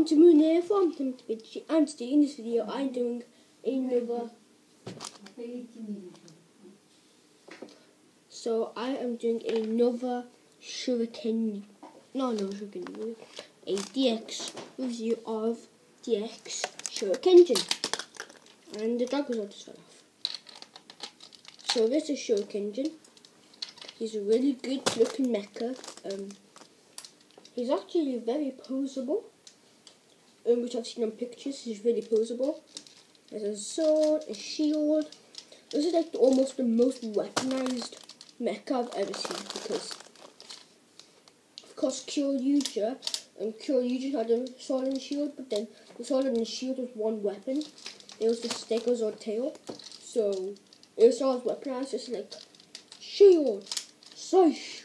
welcome to Moon Air Farm. And today in this video I'm doing another. So I am doing another shuriken, a DX review of DX Shuriken. And the dog was all just fell off. So this is Shuriken. He's a really good looking mecha. He's actually very poseable. Which I've seen on pictures. He's really poseable. There's a sword, a shield. This is like almost the most weaponized mecha I've ever seen, because of course Kyoryuger had a sword and shield, but then the sword and the shield was one weapon. It was the Stegosaurus tail. So it was always weaponized, just like shield, swish.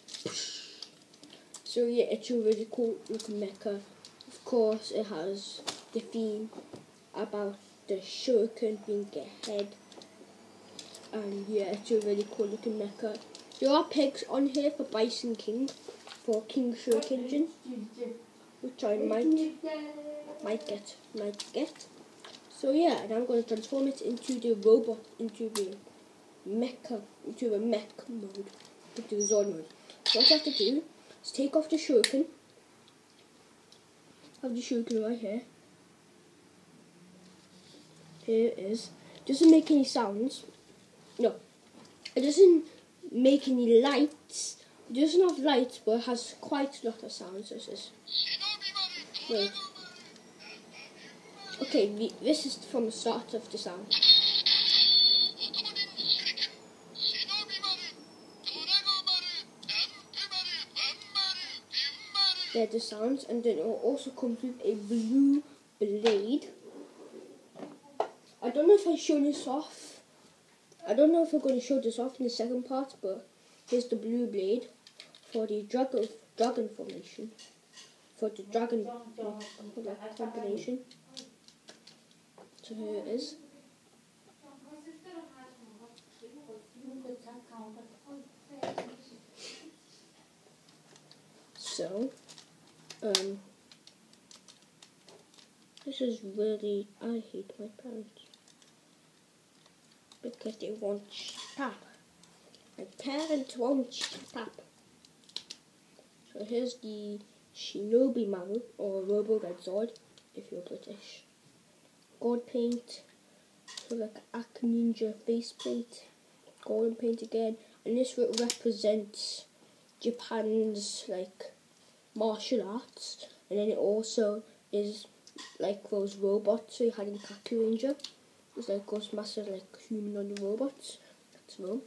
So yeah, it's a really cool looking mecha. Of course, it has the theme about the shuriken being a head. And yeah, it's a really cool looking mecha. There are pegs on here for Bison King, for King Shuriken, which I might get. So yeah, and I'm going to transform it into the robot, into the mech mode, into the Zord mode. So what you have to do is take off the shuriken. I have the shuriken right here. Here it is. Doesn't make any sounds. No, it doesn't make any lights. It doesn't have lights, but it has quite a lot of sounds. This is. Wait. Okay, this is from the start of the sound. They're the sounds, and then it will also comes with a blue blade. I don't know if I've shown this off. I don't know if I'm going to show this off in the second part, but here's the blue blade for the dragon formation. For the dragon combination. So here it is. So, this is really, I hate my parents because they won't stop. My parents won't stop. So here's the Shinobi Maru, or Robo Red Sword, if you're British. Gold paint, so like Ak Ninja faceplate, golden paint again, and this represents Japan's like martial arts, and then it also is like those robots so you had in Kaku Ranger. It's like Ghostmaster, like humanoid robots. That's them.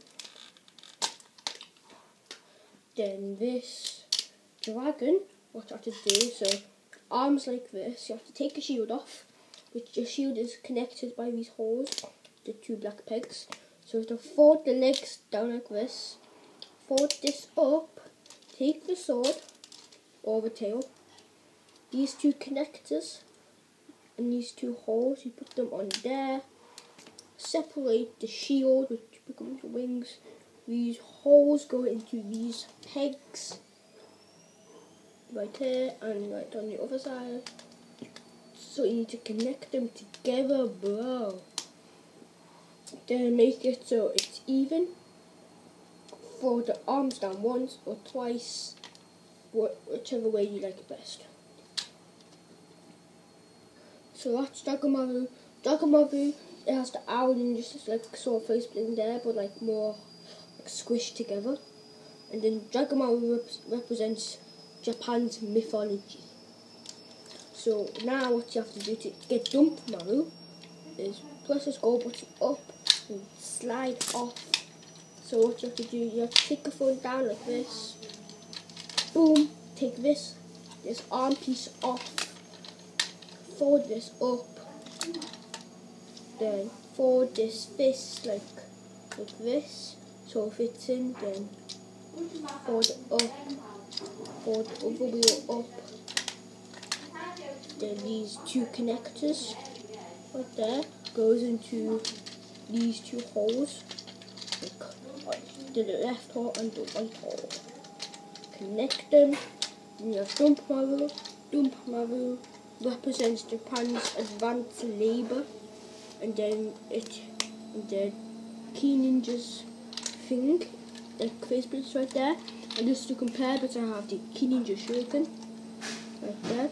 Then this dragon, what you have to do, so arms like this, you have to take the shield off, which the shield is connected by these holes, the two black pegs. So you have to fold the legs down like this, fold this up, take the sword or the tail, these two connectors and these two holes, you put them on there, separate the shield which becomes wings. These holes go into these pegs right here and right on the other side. So you need to connect them together, bro. Then make it so it's even. Fold the arms down once or twice, whichever way you like it best. So that's Dragomaru. Dragomaru, it has the owl and just like sort of face bling there, but like more like squished together. And then Dragomaru represents Japan's mythology. So now what you have to do to get Dumpmaru is press this gold button up and slide off. So what you have to do, you have to take the phone down like this. Boom, take this arm piece off. Fold this up. Then fold this fist like this. So if it's in, then fold it up. Fold the other wheel up. Then these two connectors right there goes into these two holes, like the left hole and the right hole. Connect them, and you have Dumpmaru, represents Japan's advanced labor, and then the Key Ninja's thing, the faceplates right there. And just to compare, but I have the Key Ninja Shuriken right there.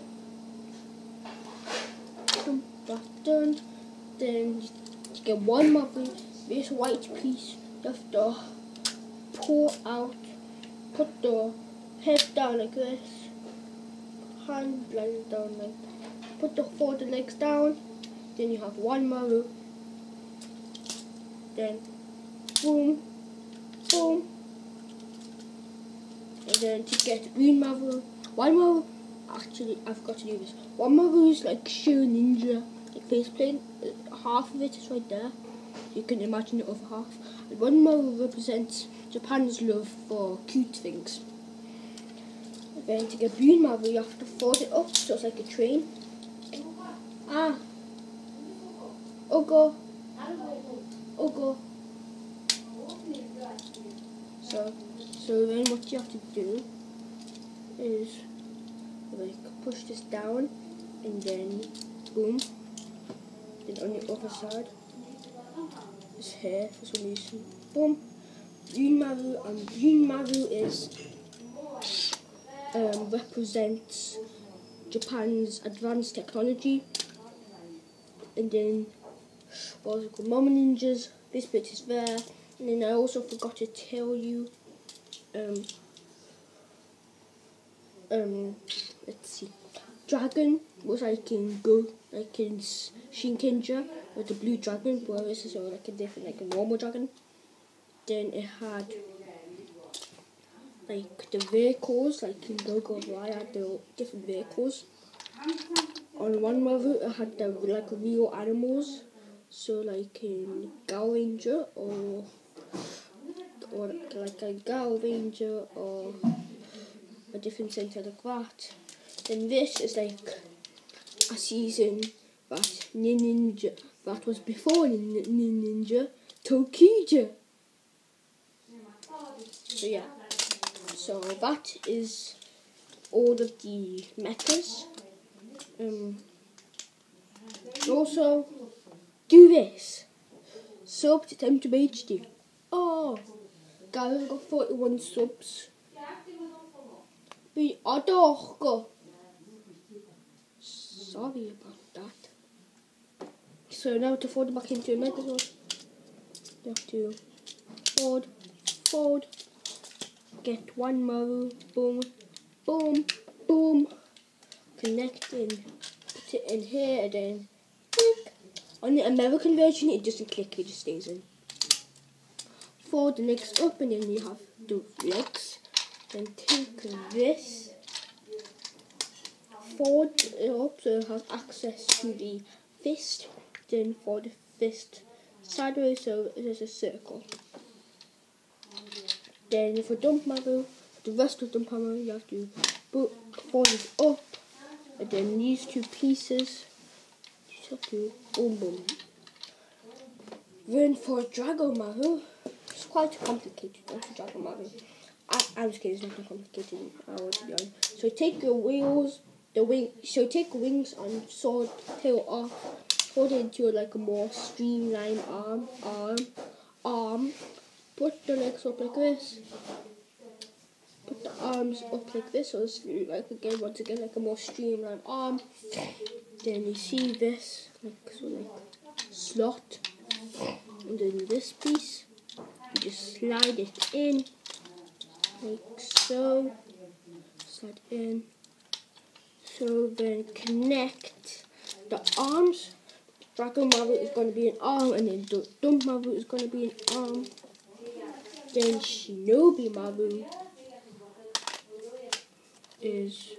That done. Then you get one Marvel. This white piece, you have to pull out, put the head down like this, hand blend down like, put the legs down. Then you have one Maru. Then boom, boom. And then to get green Maru, one Maru. Actually, I forgot to do this. One Maru is like Shield Ninja, like faceplate. Half of it is right there. You can imagine the other half. And one Maru represents Japan's love for cute things. And then to get green Maru, you have to fold it up so it's like a train. Ah. Ogo. Ogo. So then what you have to do is like push this down and then boom. Then on the other side is here for some reason. Boom. Green Maru, and Green Maru is represents Japan's advanced technology. And then what's it called? Mama Ninjas. This bit is there. And then I also forgot to tell you. Let's see. Dragon was like in Shinkenger with the blue dragon, whereas this is like a different, like a normal dragon. Then it had like the vehicles, like in Logo of I had the different vehicles. On one level it had the like real animals, so like in Gal Ranger or like a Gal Ranger or a different center like that. Then this is like a season that Ninja, that was before Ninja, Tokija. So yeah, so that is all of the mechas. Also, do this. Sub to Temp to HD. Oh, guys, got 41 subs. We adore. Sorry about that. So now to fold back into a Megazord, you have to fold, get one Maru, boom, boom, boom, connect in, put it in here, and then click. On the American version, it doesn't click, it just stays in. Fold the legs up, and then you have the legs. Then take this, fold it up so you have access to the fist. Then fold the fist sideways so there's a circle. Then for Dump Maru, the rest of Dump Maru, you have to fold it up, and then these two pieces, you just have to boom boom. Then for Dragon Maru, it's quite complicated for Dragon Maru. I'm just kidding, it's not that complicated, I want to be honest. So take your wheels, take wings and sword tail off, hold it into like a more streamlined arm, put the legs up like this, put the arms up like this, so it's like once again like a more streamlined arm. Then you see this, like slot, and then this piece, you just slide it in. Like so, slide in, so then connect the arms. Dragon Maru is going to be an arm, and then Dump Maru is going to be an arm. Then Shinobi Maru is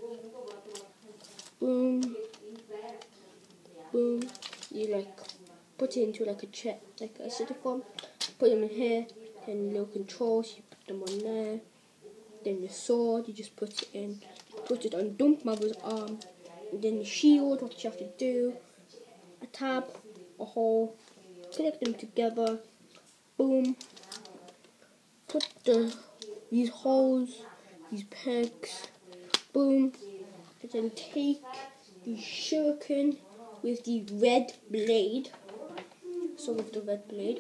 boom, boom. You like put it into like a check, like a citiform, put them in here, then little controls, you put them on there. Then the sword, you just put it in, put it on Dump Maru's arm. And then the shield, what you have to do, a tab, a hole, connect them together, boom. Put these holes, these pegs, boom. And then take the shuriken with the red blade. So with the red blade.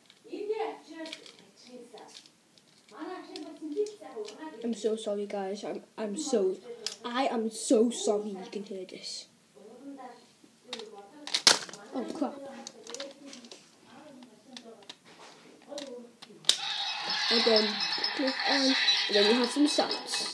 I'm so sorry guys, I am so sorry you can hear this. Oh crap. And then click on, and then you have some sounds.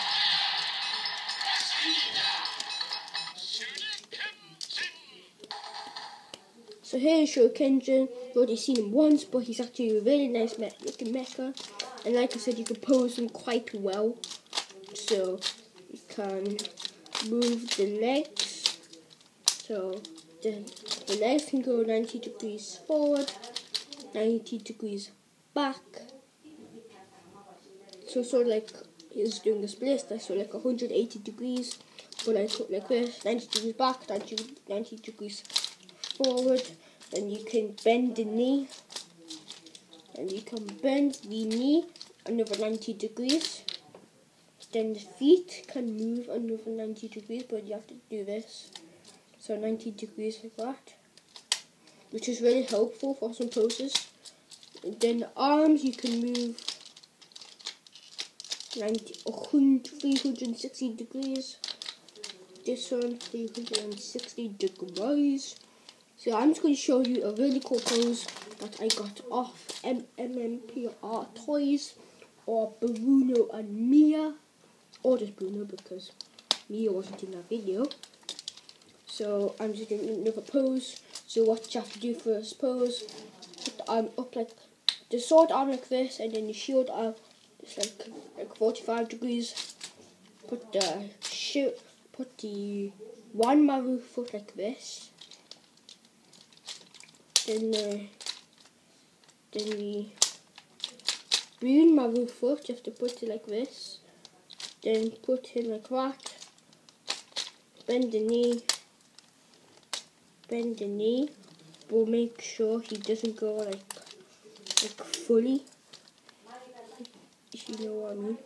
So here's Shuriken. You've already seen him once, but he's actually a really nice looking mecha. And like I said, you can pose him quite well. So you can move the legs. So the legs can go 90 degrees forward, 90 degrees back. So sort of like he's doing a split, so like 180 degrees. But like this, 90 degrees back, 90 degrees forward. Then you can bend the knee. And you can bend the knee another 90 degrees. Then the feet can move another 90 degrees, but you have to do this. So 90 degrees like that. Which is really helpful for some poses. And then the arms you can move 360 degrees. This one 360 degrees. So I'm just going to show you a really cool pose that I got off MMPR Toys, or Bruno and Mia, or just Bruno because Mia wasn't in that video. So I'm just doing another pose. So what you have to do for this pose, put the arm up like, the sword arm like this, and then the shield arm is like 45 degrees. Put the one Maru foot like this. Then the green Maru foot, you have to put it like this. Then put it like that. Bend the knee, but make sure he doesn't go like fully, if you know what I mean.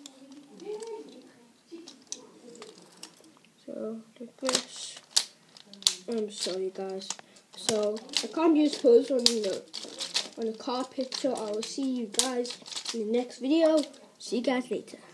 So like this. I'm sorry guys. So I can't use pose on the carpet, so I will see you guys in the next video. See you guys later.